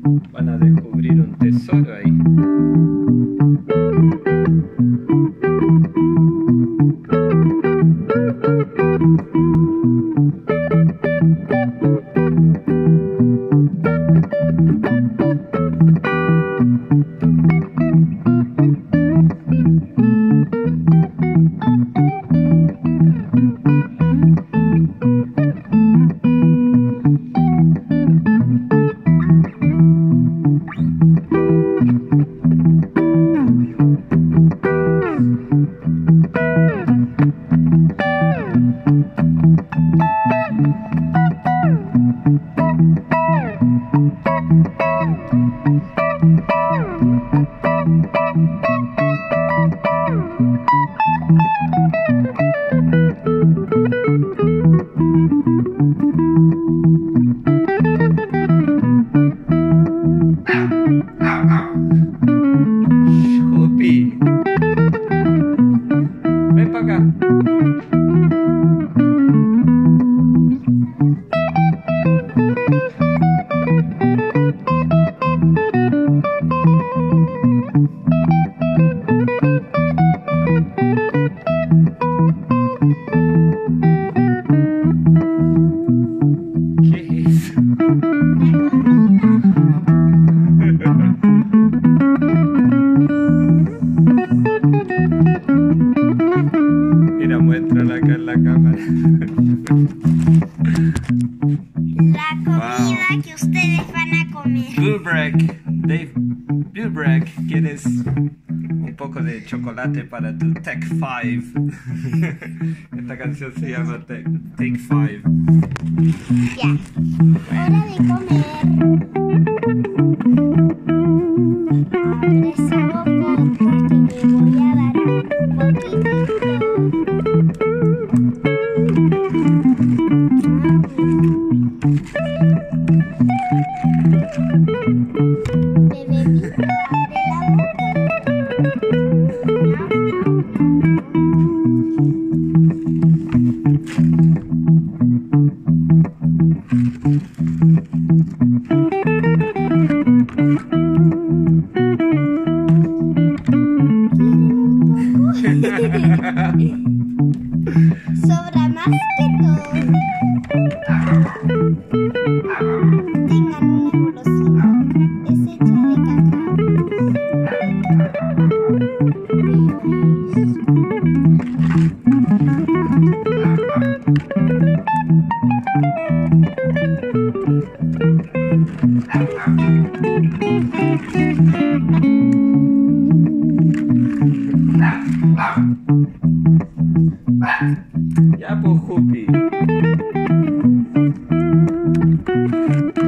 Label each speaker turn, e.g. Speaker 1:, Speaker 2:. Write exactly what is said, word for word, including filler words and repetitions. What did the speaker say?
Speaker 1: Van a descubrir un tesoro ahí. Jupi, ven para acá. ¿Qué es? Mira, muéstrala acá en la cámara.
Speaker 2: La comida wow. que ustedes van a comer.
Speaker 1: Brubeck, Dave Brubeck, ¿quieres un poco de chocolate para tu Take Five? Esta canción se llama Take, Take Five.
Speaker 2: Ya, hora de comer. Abre esa boca porque me voy a dar un poquitito. Bebecito, abre la boca. Sobra más que todo. Tengan una golosina. Es hecha de cacao.
Speaker 1: Ya, pues, Jupi.